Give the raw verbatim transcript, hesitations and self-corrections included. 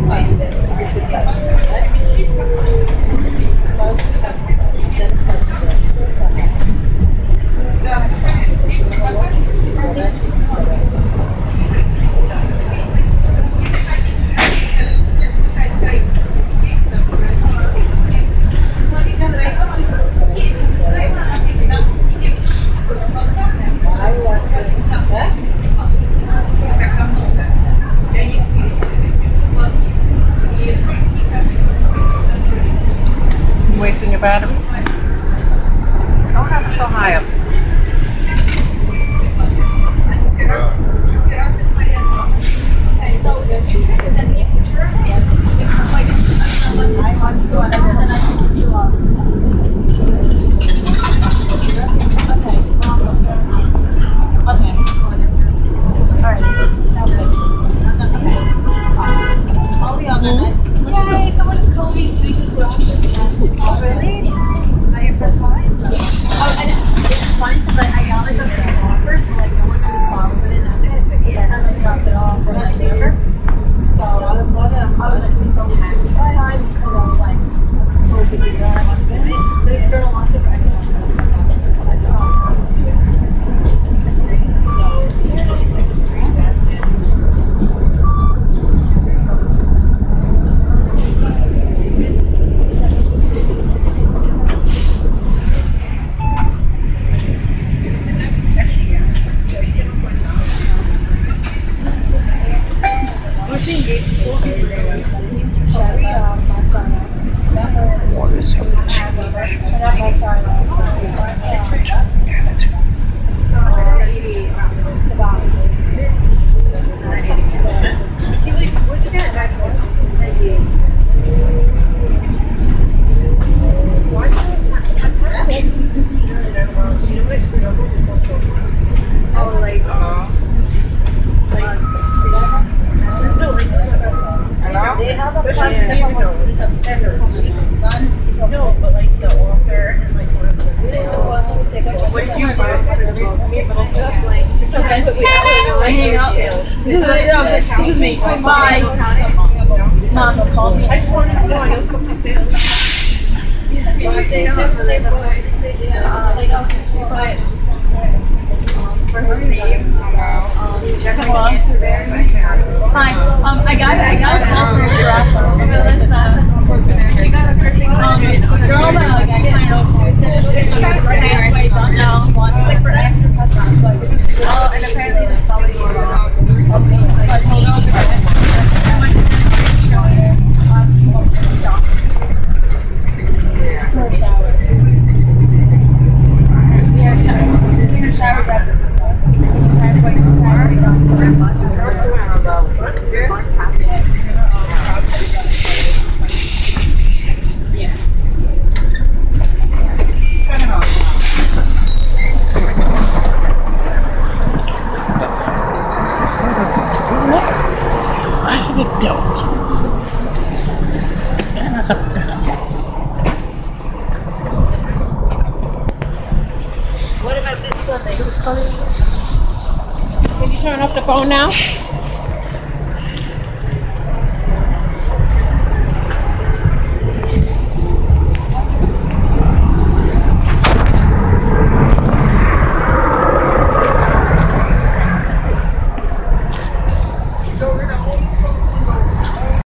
Wasting your battery? Don't have it so high up. Excuse me. Bye. Mom called me. I just wanted to know I know some details. For her name, come on through there. Hi. Um, I got I got a call from your garage. She got a perfect um, girl that like I didn't know. She got a perfect way done now. It's like for extra restaurants. Oh, and apparently this quality was of me. So I told her to go. I went to show her for a shower. Yeah, shower. Taking her showers after this. Which is halfway. She's halfway done. Yeah. I don't. That's a what about this Sunday? Who's coming? Can you turn off the phone now?